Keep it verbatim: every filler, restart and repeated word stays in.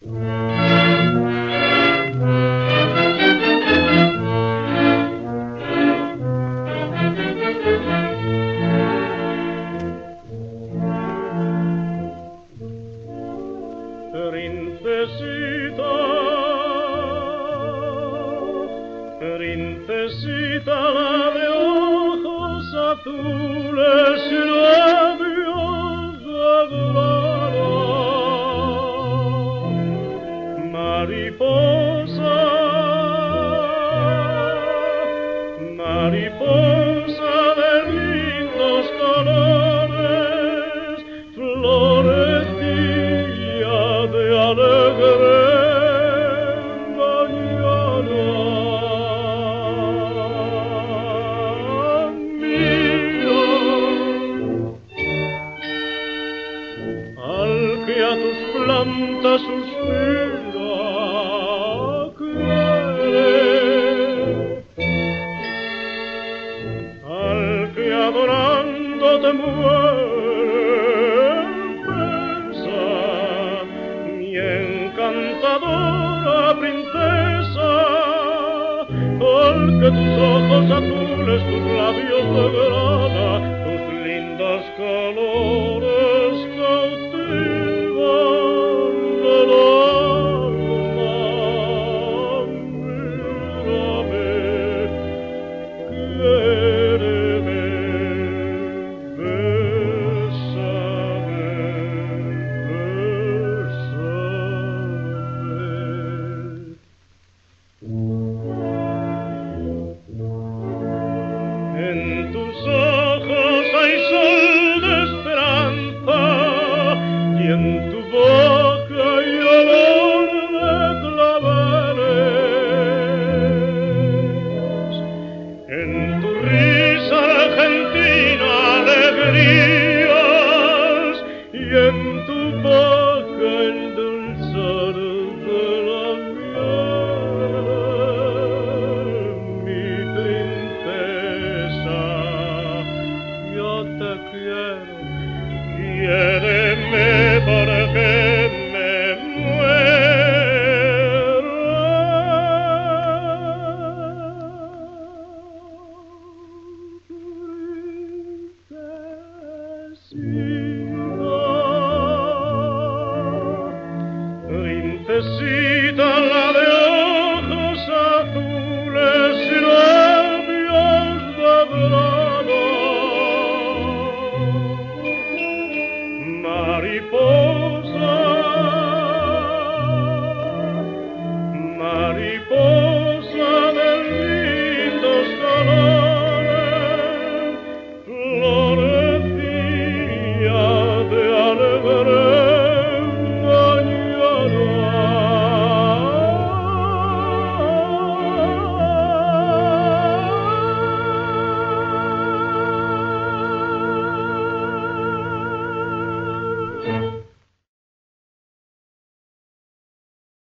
Princesita, princesita, la de ojos azules y labios adorados, mariposa, mariposa de lindos colores, florecilla de alegre mañana. Mira, al que a tus plantas suspira, quiere, al que adorándote muere, besa, mi encantadora princesa, porque tus ojos azules, tus labios de grana, tus lindos colores cautivan el alma. Mírame, quiéreme, bésame, en tus ojos hay sol de esperanza y en tu boca hay olor de claveles. En tu risa argentina alegrías y en tu boca el dulzor de la miel. Mi princesa, yo te quiero, quiéreme porque me muero. Princesita, princesita.